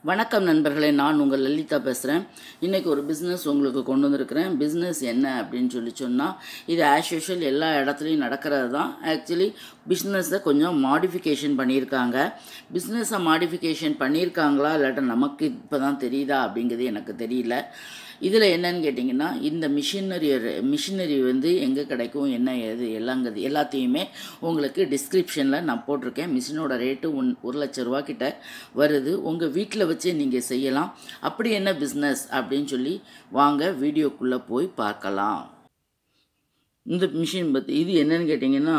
வணக்கம் நண்பர்களே, நான் உங்கள் லலிதா பேசுகிறேன். இன்றைக்கி ஒரு பிஸ்னஸ் உங்களுக்கு கொண்டு வந்திருக்கிறேன். பிஸ்னஸ் என்ன அப்படின்னு சொன்னால், இது ஆஸ் யூஷுவல் எல்லா இடத்துலையும் நடக்கிறது தான். ஆக்சுவலி பிஸ்னஸை கொஞ்சம் மாடிஃபிகேஷன் பண்ணியிருக்காங்க. பிஸ்னஸை மாடிஃபிகேஷன் பண்ணியிருக்காங்களா இல்லாட்ட நமக்கு இப்போ தான் தெரியுதா அப்படிங்கிறது எனக்கு தெரியல. இதில் என்னன்னு கேட்டிங்கன்னா, இந்த மிஷினரி வந்து எங்கே கிடைக்கும், என்ன ஏது எல்லாத்தையுமே உங்களுக்கு டிஸ்கிரிப்ஷனில் நான் போட்டிருக்கேன். மிஷினோட ரேட்டு 1,00,000 கிட்ட வருது. உங்கள் வீட்டில் வச்சே நீங்கள் செய்யலாம். அப்படி என்ன பிஸ்னஸ் அப்படின்னு சொல்லி வாங்க வீடியோக்குள்ளே போய் பார்க்கலாம். இந்த மிஷின் பற்றி இது என்னன்னு கேட்டிங்கன்னா,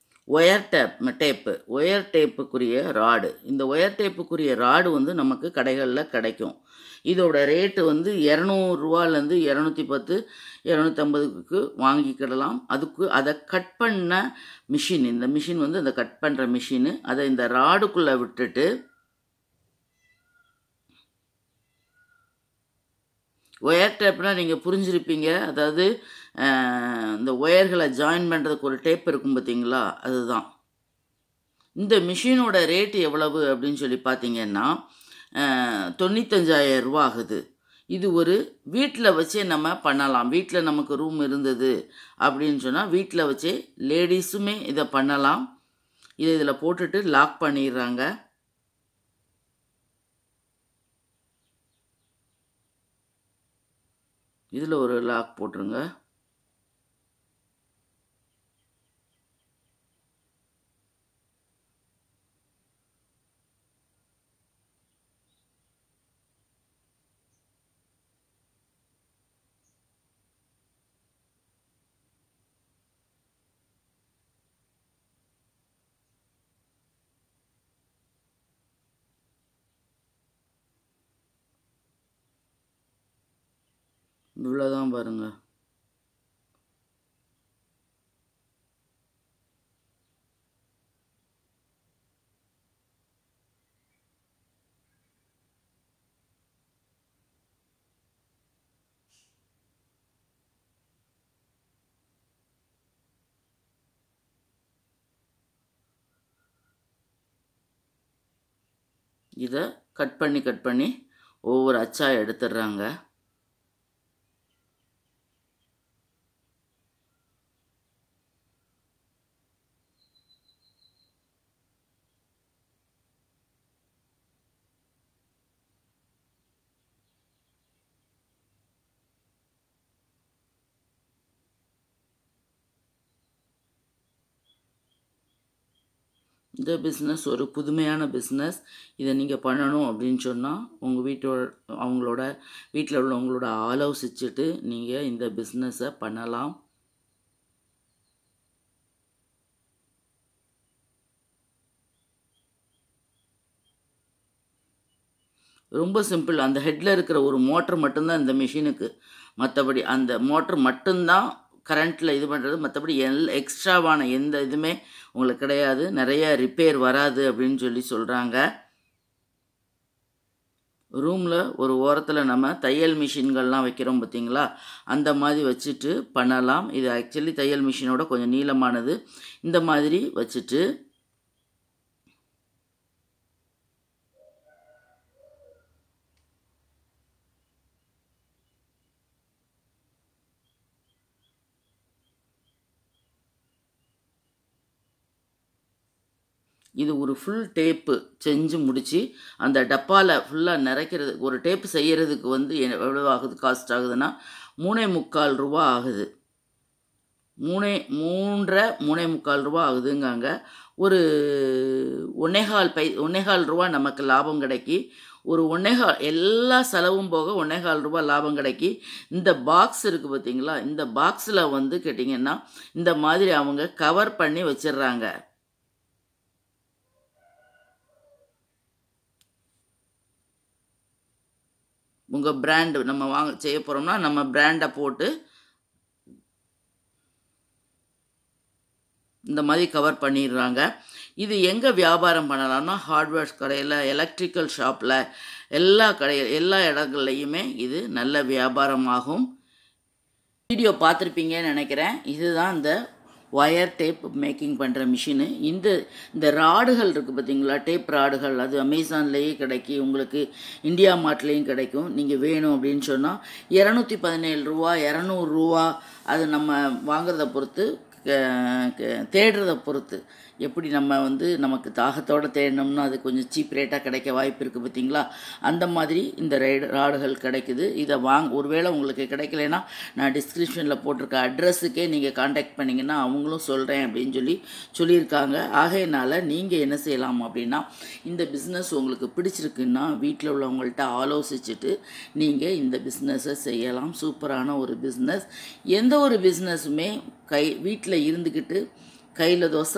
ஒயர் டேப்புக்குரிய ராடு. இந்த ஒயர் டேப்புக்குரிய ராடு வந்து நமக்கு கடைகளில் கிடைக்கும். இதோட ரேட்டு வந்து 200 210 250க்கு வாங்கிக்கிடலாம். அதை கட் பண்ண மிஷின், இந்த மிஷின் வந்து அந்த கட் பண்ணுற மிஷினு. அதை இந்த ராடுக்குள்ளே விட்டுட்டு ஒயர் டேப்னால் நீங்கள் புரிஞ்சிருப்பீங்க. அதாவது இந்த ஒயர்களை ஜாயின் பண்ணுறதுக்கு ஒரு டேப் இருக்கும் பார்த்தீங்களா, அதுதான். இந்த மிஷினோட ரேட்டு எவ்வளவு அப்படின்னு சொல்லி பார்த்தீங்கன்னா 95,000 ஆகுது. இது ஒரு வீட்டில் வச்சே நம்ம பண்ணலாம். வீட்டில் நமக்கு ரூம் இருந்தது அப்படின்னு சொன்னால் வீட்டில் வச்சே லேடிஸுமே இதை பண்ணலாம். இதில் போட்டுட்டு லாக் பண்ணிடுறாங்க. இதில் ஒரு லாக் போட்டுருங்க. இவ்வளோதான் பாருங்க. இதை கட் பண்ணி ஒவ்வொரு அச்சாக எடுத்துடுறாங்க. இந்த பிஸ்னஸ் ஒரு புதுமையான பிஸ்னஸ். இதை நீங்கள் பண்ணணும் அப்படின்னு சொன்னால் உங்கள் வீட்டில் உள்ளவங்களோட ஆலோசிச்சுட்டு நீங்கள் இந்த பிஸ்னஸை பண்ணலாம். ரொம்ப சிம்பிள். அந்த ஹெட்டில் இருக்கிற ஒரு மோட்டர் மட்டும்தான் இந்த மிஷினுக்கு. மற்றபடி அந்த மோட்டர் மட்டும்தான் கரண்ட்டில் இது பண்ணுறது. மற்றபடி எக்ஸ்ட்ராவான எந்த இதுவுமே உங்களுக்கு கிடையாது. நிறைய ரிப்பேர் வராது அப்படின்னு சொல்லி சொல்கிறாங்க. ரூமில் ஒரு ஓரத்தில் நம்ம தையல் மிஷின்கள்லாம் வைக்கிறோம் பார்த்தீங்களா, அந்த மாதிரி வச்சுட்டு பண்ணலாம். இது ஆக்சுவலி தையல் மிஷினோட கொஞ்சம் நீளமானது. இந்த மாதிரி வச்சுட்டு இது ஒரு ஃபுல் டேப்பு செஞ்சு முடித்து அந்த டப்பாவில் ஃபுல்லாக நிறைக்கிறது. ஒரு டேப்பு செய்கிறதுக்கு வந்து எவ்வளோ ஆகுது, காஸ்ட் ஆகுதுன்னா 3.25 ரூபா ஆகுது. 3.25 ரூபா ஆகுதுங்காங்க. ஒரு 1.25 ரூபா நமக்கு லாபம் கிடைக்கி. ஒரு 1.25 எல்லா செலவும் போக 1.25 ரூபா லாபம் கிடைக்கி. இந்த பாக்ஸ் இருக்குது பார்த்தீங்களா, இந்த பாக்ஸில் வந்து கேட்டிங்கன்னா இந்த மாதிரி அவங்க கவர் பண்ணி வச்சிடுறாங்க. உங்கள் பிராண்டு நம்ம செய்ய போகிறோம்னா நம்ம பிராண்டை போட்டு இந்த மாதிரி கவர் பண்ணிடுறாங்க. இது எங்கே வியாபாரம் பண்ணலாம்னா ஹார்ட்வேர்ஸ் கடையில், எலக்ட்ரிக்கல் ஷாப்பில், எல்லா இடங்கள்லையுமே இது நல்ல வியாபாரமாகும். வீடியோ பார்த்துருப்பீங்கன்னு நினைக்கிறேன். இதுதான் இந்த ஒயர் டேப் மேக்கிங் பண்ணுற மிஷினு. இந்த ராடுகள் இருக்குது பார்த்தீங்களா, டேப் ராடுகள், அது அமேசான்லேயே கிடைக்கும், உங்களுக்கு இந்தியா மார்ட்லேயும் கிடைக்கும். நீங்கள் வேணும் அப்படின்னு சொன்னால் $217 $200, அது நம்ம வாங்குறத பொறுத்து, தேடுறத பொறுத்து. எப்படி நம்ம நமக்கு தாகத்தோடு தேடினோம்னா அது கொஞ்சம் சீப் ரேட்டாக கிடைக்க வாய்ப்பு இருக்குது பார்த்தீங்களா, அந்த மாதிரி இந்த ராடுகள் கிடைக்குது. இதை ஒருவேளை உங்களுக்கு கிடைக்கலனா நான் டிஸ்கிரிப்ஷனில் போட்டிருக்க அட்ரஸுக்கே நீங்கள் காண்டாக்ட் பண்ணிங்கன்னா அவங்களும் சொல்கிறேன் அப்படின்னு சொல்லியிருக்காங்க. ஆகையினால் நீங்கள் என்ன செய்யலாம் அப்படின்னா, இந்த பிஸ்னஸ் உங்களுக்கு பிடிச்சிருக்குன்னா வீட்டில் உள்ளவங்கள்ட்ட ஆலோசிச்சுட்டு நீங்கள் இந்த பிஸ்னஸை செய்யலாம். சூப்பரான ஒரு பிஸ்னஸ். எந்த ஒரு பிஸ்னஸுமே வீட்டில் இருந்துக்கிட்டு கையில் தோசை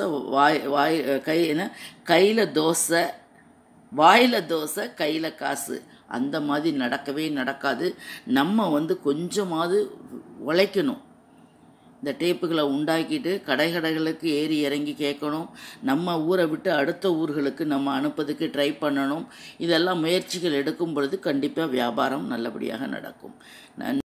கையில் தோசை வாயில் தோசை கையில் காசு, அந்த மாதிரி நடக்கவே நடக்காது. நம்ம கொஞ்சமாவது உழைக்கணும். இந்த டேப்புகளை உண்டாக்கிட்டு கடைகளுக்கு ஏறி இறங்கி கேட்கணும். நம்ம ஊரை விட்டு அடுத்த ஊர்களுக்கு நம்ம அனுப்புறதுக்கு ட்ரை பண்ணணும். இதெல்லாம் முயற்சிகள் எடுக்கும் பொழுது கண்டிப்பாக வியாபாரம் நல்லபடியாக நடக்கும்.